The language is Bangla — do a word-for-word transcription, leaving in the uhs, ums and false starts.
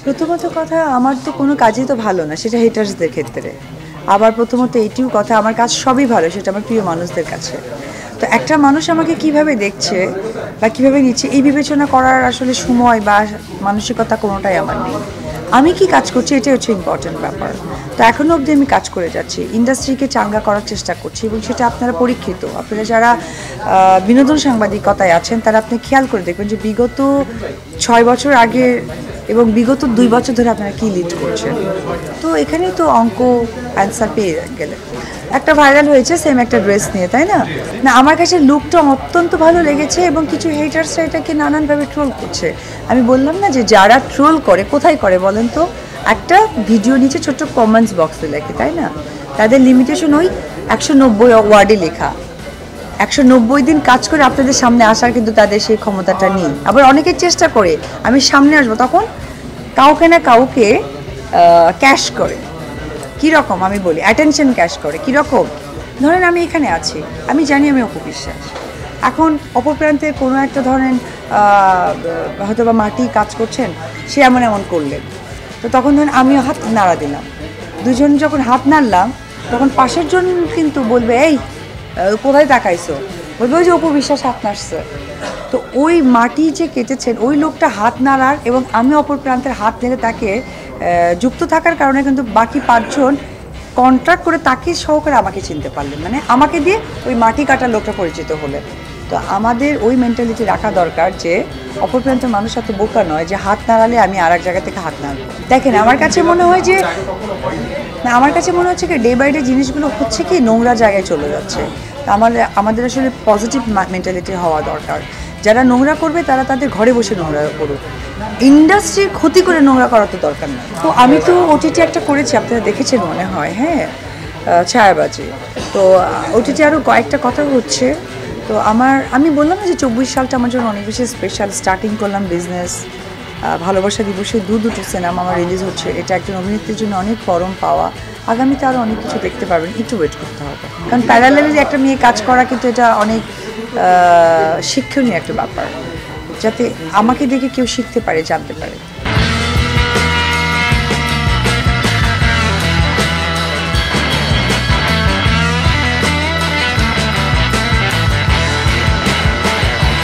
প্রথমত কথা আমার তো কোনো কাজই তো ভালো না, সেটা হেটার্সদের ক্ষেত্রে। আবার প্রথমত এইটিও কথা, আমার কাজ সবই ভালো, সেটা আমার প্রিয় মানুষদের কাছে। তো একটা মানুষ আমাকে কিভাবে দেখছে বা কিভাবে নিচ্ছে এই বিবেচনা করার আসলে সময় বা মানসিকতা কোনোটাই আমার নেই। আমি কি কাজ করছি এটাই হচ্ছে ইম্পর্টেন্ট ব্যাপার। তো এখনও অবধি আমি কাজ করে যাচ্ছি, ইন্ডাস্ট্রিকে চাঙ্গা করার চেষ্টা করছি, এবং সেটা আপনারা পরীক্ষিত। আপনারা যারা বিনোদন সাংবাদিকতায় আছেন তারা আপনি খেয়াল করে দেখবেন যে বিগত ছয় বছর আগের এবং বিগত দুই বছর ধরে আপনারা কী লিড করছেন। তো এখানেই তো অঙ্ক অ্যান্সার পেয়ে গেলে। একটা ভাইরাল হয়েছে সেম একটা ড্রেস নিয়ে, তাই না? না, আমার কাছে লুকটা অত্যন্ত ভালো লেগেছে এবং কিছু হেটার্সরা এটাকে নানানভাবে ট্রোল করছে। আমি বললাম না যে যারা ট্রোল করে কোথায় করে বলেন তো? একটা ভিডিও নিচে ছোট্ট কমেন্টস বক্সে লেখে, তাই না? তাদের লিমিটেশন ওই একশো নব্বই ওয়ার্ডে লেখা। একশো নব্বই দিন কাজ করে আপনাদের সামনে আসার কিন্তু তাদের সেই ক্ষমতাটা নেই। আবার অনেকের চেষ্টা করে আমি সামনে আসবো, তখন কাউকে না কাউকে ক্যাশ করে। কীরকম আমি বলি, অ্যাটেনশন ক্যাশ করে। কীরকম? ধরেন আমি এখানে আছি, আমি জানি আমি অপু বিশ্বাস, এখন অপর প্রান্তে কোনো একটা ধরেন হয়তো বা মাটি কাজ করছেন, সে এমন এমন করলেন, তো তখন ধরেন আমিও হাত নাড়া দিলাম। দুজন যখন হাত নাড়লাম তখন পাশের জন কিন্তু বলবে, এই কোথায় তাকাইছো? বলবে ওই যে অপু বিশ্বাস হাত নাড়ছে। তো ওই মাটি যে কেটেছেন ওই লোকটা হাত নাড়ার এবং আমি অপর প্রান্তের হাত নেড়ে তাকে যুক্ত থাকার কারণে কিন্তু বাকি পাঁচজন কন্ট্রাক্ট করে তাকে সহকারে আমাকে চিনতে পারলেন, মানে আমাকে দিয়ে ওই মাটি কাটার লোকটা পরিচিত হলেন। তো আমাদের ওই মেন্টালিটি রাখা দরকার যে অপর প্রান্তের মানুষ এত বোকা নয় যে হাত নাড়ালে আমি আর এক জায়গা থেকে হাত নাড়বো। দেখেন, আমার কাছে মনে হয় যে না আমার কাছে মনে হচ্ছে কি ডে বাই ডে জিনিসগুলো হচ্ছে কি নোংরা জায়গায় চলে যাচ্ছে। আমাদের আমাদের আসলে পজিটিভ মেন্টালিটি হওয়া দরকার। যারা নোংরা করবে তারা তাদের ঘরে বসে নোংরা করুক, ইন্ডাস্ট্রির ক্ষতি করে নোংরা করার তো দরকার নেই। তো আমি তো ওটিটি একটা করেছি, আপনারা দেখেছেন মনে হয়, হ্যাঁ, ছায়াবাজি। তো ওটিটি আরও কয়েকটা কথা হচ্ছে। তো আমার আমি বললাম না যে চব্বিশ সালটা আমার জন্য অনেক বেশি স্পেশাল। স্টার্টিং করলাম বিজনেস, ভালোবাসা দিবসে দু দুটো সিনেমা আমার রিলিজ হচ্ছে, এটা একজন অভিনেত্রীর জন্য অনেক পরম পাওয়া। আগামীতে আরও অনেক কিছু দেখতে পারবেন, একটু ওয়েট করতে হবে, কারণ প্যারালালি একটা মেয়ে কাজ করা কিন্তু এটা অনেক শিক্ষণীয় একটা ব্যাপার, যাতে আমাকে দেখে কেউ শিখতে পারে, জানতে পারে।